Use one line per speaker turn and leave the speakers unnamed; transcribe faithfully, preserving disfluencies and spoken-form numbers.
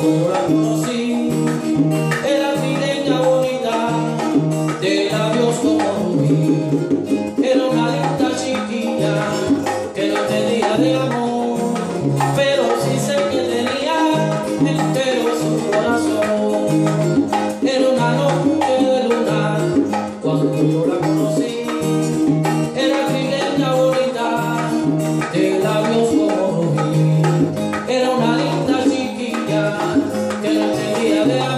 yo la conocí, era trigueña bonita, de labios como rubí. Era una linda chiquilla que no tenía de amor, pero sí sé que tenía entero su corazón. Era una noche de luna cuando yo la conocí, era trigueña bonita, de labios como rubí. Era una linda chiquilla que no tenía de amor.